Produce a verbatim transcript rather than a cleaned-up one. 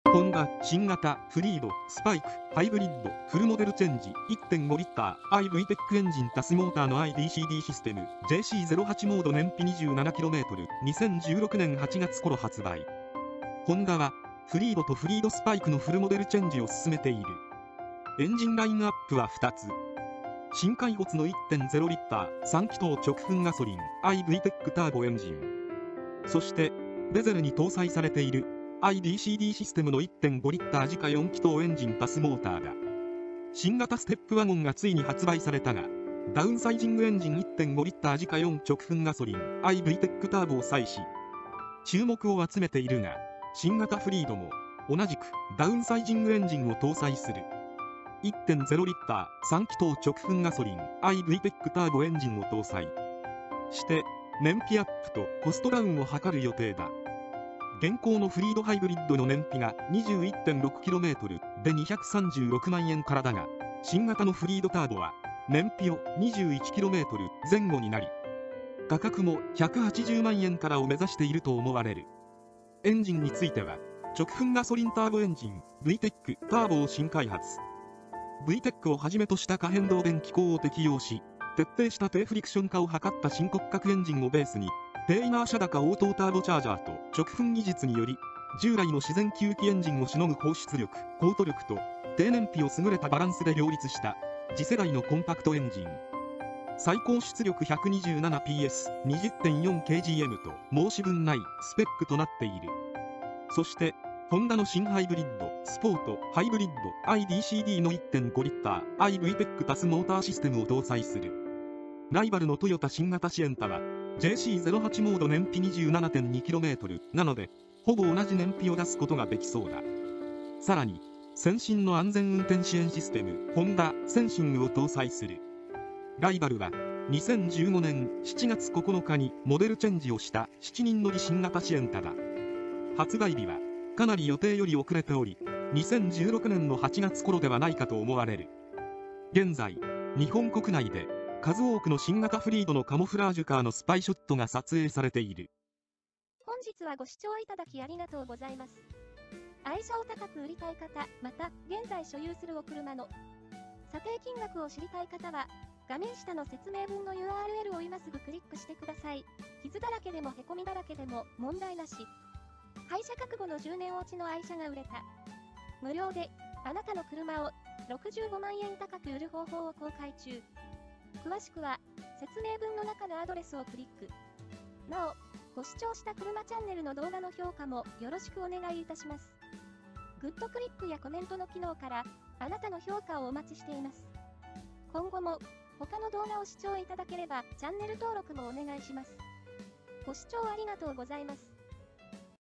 ホンダ新型フリードスパイクハイブリッドフルモデルチェンジ いってんご リッター アイブイテック エンジンタスモーターの アイディーシーディー システム ジェーシーゼロはち モード燃費 にじゅうななキロメートル にせんじゅうろくねんはちがつ頃発売。ホンダはフリードとフリードスパイクのフルモデルチェンジを進めている。エンジンラインナップはふたつ。新開発の いってんゼロ リッターさん気筒直噴ガソリン アイブイテック ターボエンジン、そしてベゼルに搭載されている アイディーシーディー システムの いってんご リッター自家よん気筒エンジンタスモーターだ。新型ステップワゴンがついに発売されたが、ダウンサイジングエンジン いってんご リッター自家よん直噴ガソリン アイブイテック ターボを採し注目を集めているが、新型フリードも同じくダウンサイジングエンジンを搭載する いってんゼロ リッターさん気筒直噴ガソリン アイブイテック ターボエンジンを搭載して燃費アップとコストダウンを図る予定だ。現行のフリードハイブリッドの燃費が にじゅういってんろくキロメートル でにひゃくさんじゅうろくまんえんからだが、新型のフリードターボは燃費を にじゅういちキロメートル 前後になり、価格もひゃくはちじゅうまんえんからを目指していると思われる。エンジンについては直噴ガソリンターボエンジン ブイテック ターボを新開発。 ブイテック をはじめとした可変動電気口を適用し、徹底した低フリクション化を図った新骨格エンジンをベースに、低イナーシャ高オートターボチャージャーと直噴技術により、従来の自然吸気エンジンをしのぐ放出力、コート力と低燃費を優れたバランスで両立した次世代のコンパクトエンジン。最高出力 ひゃくにじゅうななピーエス、にじゅってんよんキログラム と申し分ないスペックとなっている。そして、ホンダの新ハイブリッド、スポート、ハイブリッド、アイディーシーディー の いってんご リッター、アイブイテック タスモーターシステムを搭載する。ライバルのトヨタ新型シエンタは、ジェーシーゼロはち モード燃費 にじゅうななてんにキロメートル なので、ほぼ同じ燃費を出すことができそうだ。さらに、先進の安全運転支援システム、ホンダセンシングを搭載する。ライバルは、にせんじゅうごねんしちがつここのかにモデルチェンジをしたななにん乗り新型シエンタだ。発売日は、かなり予定より遅れており、にせんじゅうろくねんのはちがつ頃ではないかと思われる。現在、日本国内で、数多くの新型フリードのカモフラージュカーのスパイショットが撮影されている。 本日はご視聴いただきありがとうございます。愛車を高く売りたい方、また現在所有するお車の査定金額を知りたい方は、画面下の説明文の ユーアールエル を今すぐクリックしてください。傷だらけでもへこみだらけでも問題なし。廃車覚悟のじゅうねん落ちの愛車が売れた。無料であなたの車をろくじゅうごまんえん高く売る方法を公開中。詳しくは説明文の中のアドレスをクリック。なお、ご視聴した車チャンネルの動画の評価もよろしくお願いいたします。グッドクリックやコメントの機能からあなたの評価をお待ちしています。今後も他の動画を視聴いただければチャンネル登録もお願いします。ご視聴ありがとうございます。